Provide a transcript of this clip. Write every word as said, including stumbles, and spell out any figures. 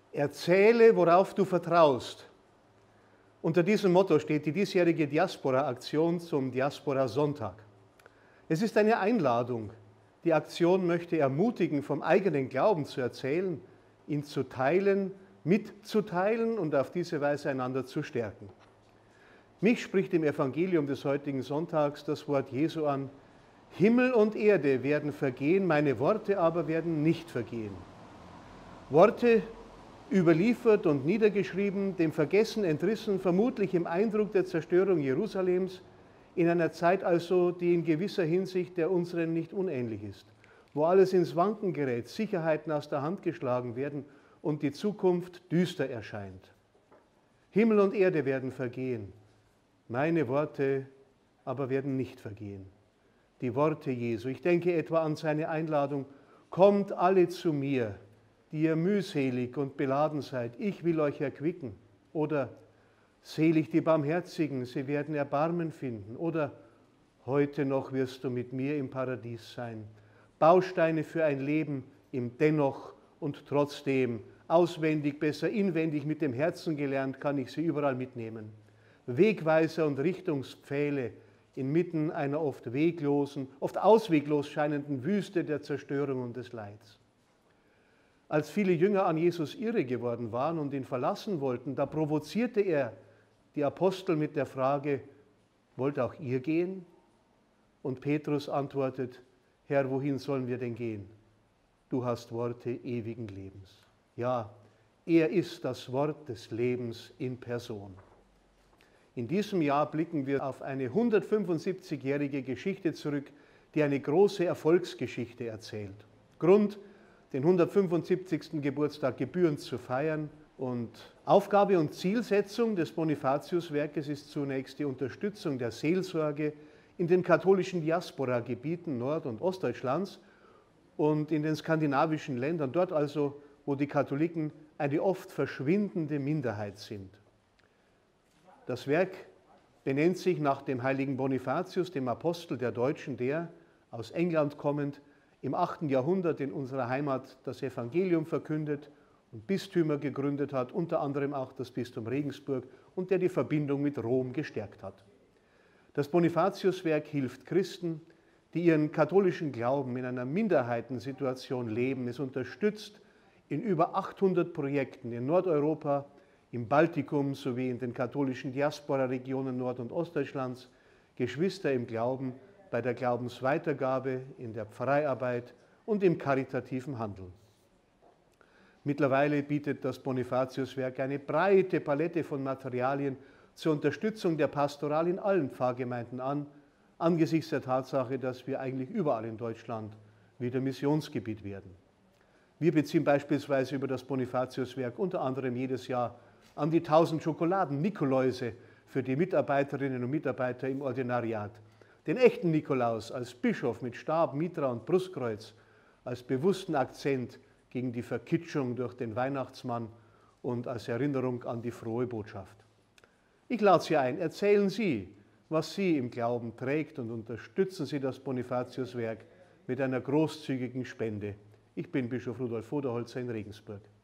Erzähle, worauf du vertraust. Unter diesem Motto steht die diesjährige Diaspora-Aktion zum Diaspora-Sonntag. Es ist eine Einladung. Die Aktion möchte ermutigen, vom eigenen Glauben zu erzählen, ihn zu teilen, mitzuteilen und auf diese Weise einander zu stärken. Mich spricht im Evangelium des heutigen Sonntags das Wort Jesu an: Himmel und Erde werden vergehen, meine Worte aber werden nicht vergehen. Worte, überliefert und niedergeschrieben, dem Vergessen entrissen, vermutlich im Eindruck der Zerstörung Jerusalems, in einer Zeit also, die in gewisser Hinsicht der unseren nicht unähnlich ist, wo alles ins Wanken gerät, Sicherheiten aus der Hand geschlagen werden und die Zukunft düster erscheint. Himmel und Erde werden vergehen, meine Worte aber werden nicht vergehen. Die Worte Jesu. Ich denke etwa an seine Einladung: Kommt alle zu mir, die ihr mühselig und beladen seid, ich will euch erquicken. Oder selig die Barmherzigen, sie werden Erbarmen finden. Oder heute noch wirst du mit mir im Paradies sein. Bausteine für ein Leben im Dennoch und Trotzdem. Auswendig, besser inwendig, mit dem Herzen gelernt, kann ich sie überall mitnehmen. Wegweiser und Richtungspfähle inmitten einer oft weglosen, oft ausweglos scheinenden Wüste der Zerstörung und des Leids. Als viele Jünger an Jesus irre geworden waren und ihn verlassen wollten, da provozierte er die Apostel mit der Frage: Wollt auch ihr gehen? Und Petrus antwortet: Herr, wohin sollen wir denn gehen? Du hast Worte ewigen Lebens. Ja, er ist das Wort des Lebens in Person. In diesem Jahr blicken wir auf eine hundertfünfundsiebzigjährige Geschichte zurück, die eine große Erfolgsgeschichte erzählt. Grund: den hundertfünfundsiebzigsten Geburtstag gebührend zu feiern. Und Aufgabe und Zielsetzung des Bonifatiuswerkes ist zunächst die Unterstützung der Seelsorge in den katholischen Diaspora-Gebieten Nord- und Ostdeutschlands und in den skandinavischen Ländern, dort also, wo die Katholiken eine oft verschwindende Minderheit sind. Das Werk benennt sich nach dem heiligen Bonifatius, dem Apostel der Deutschen, der, aus England kommend, im achten Jahrhundert in unserer Heimat das Evangelium verkündet und Bistümer gegründet hat, unter anderem auch das Bistum Regensburg, und der die Verbindung mit Rom gestärkt hat. Das Bonifatiuswerk hilft Christen, die ihren katholischen Glauben in einer Minderheitensituation leben. Es unterstützt in über achthundert Projekten in Nordeuropa, im Baltikum sowie in den katholischen Diaspora-Regionen Nord- und Ostdeutschlands Geschwister im Glauben, bei der Glaubensweitergabe, in der Pfarreiarbeit und im karitativen Handeln. Mittlerweile bietet das Bonifatiuswerk eine breite Palette von Materialien zur Unterstützung der Pastoral in allen Pfarrgemeinden an, angesichts der Tatsache, dass wir eigentlich überall in Deutschland wieder Missionsgebiet werden. Wir beziehen beispielsweise über das Bonifatiuswerk unter anderem jedes Jahr an die tausend Schokoladen-Nikoläuse für die Mitarbeiterinnen und Mitarbeiter im Ordinariat. Den echten Nikolaus als Bischof mit Stab, Mitra und Brustkreuz, als bewussten Akzent gegen die Verkitschung durch den Weihnachtsmann und als Erinnerung an die frohe Botschaft. Ich lade Sie ein, erzählen Sie, was Sie im Glauben trägt, und unterstützen Sie das Bonifatiuswerk mit einer großzügigen Spende. Ich bin Bischof Rudolf Voderholzer in Regensburg.